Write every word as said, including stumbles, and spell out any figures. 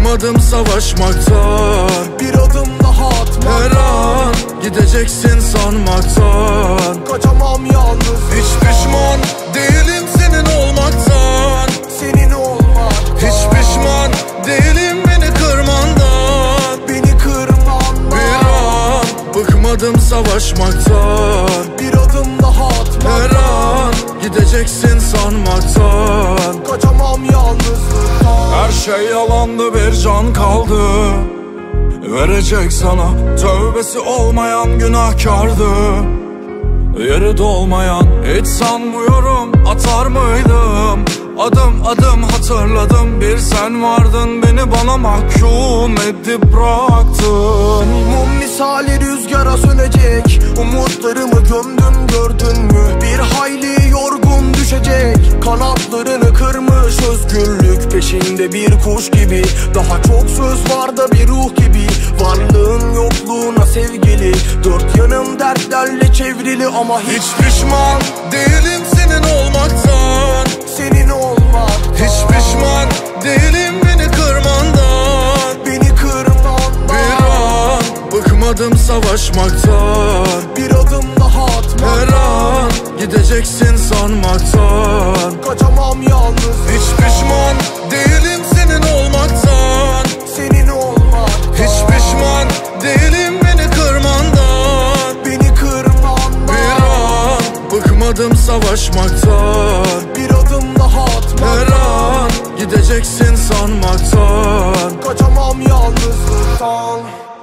Bıkmadım savaşmaktan, bir adım daha atmaktan. her an gideceksin sanmaktan. Kaçamam yalnız, hiç pişman değilim senin olmaktan. senin olmaktan. Hiç pişman değilim beni kırmandan. Beni kırmandan. Bir an bıkmadım savaşmaktan, bir adım daha atmaktan. her an gideceksin sanmaktan. Kaçamam yalnızlıktan. Her şey yalandı, bir can kaldı verecek sana. Tövbesi olmayan günahkardı, yeri dolmayan. Hiç sanmıyorum atar mıydım, adım adım hatırladım. Bir sen vardın, beni bana mahkum edip bıraktın. Mum misali rüzgara sönecek, umutlarımı gömdüm gördün mü? Bir hayli yorgun düşecek, kanatlarını kırmış özgürlük peşinde bir kuş gibi. Daha çok söz var da bir ruh gibi, varlığın yokluğuna sevgili. Dört yanım dertlerle çevrili ama hiç, Hiç pişman değilim senin olmaktan, senin olmak. hiç pişman değilim beni kırmandan. Beni kırmandan. Bir an bıkmadım savaşmaktan, bir adım daha atmaktan. her an gideceksin sanmaktan. Kaçamam yalnız, Hiç pişman değilim senin olmaktan, senin olmak. hiç pişman değilim beni kırmandan. Beni kırmandan. Bir an bıkmadım savaşmaktan, bir adım daha her atmaktan. an gideceksin sanmaktan. Kaçamam yalnızlıktan.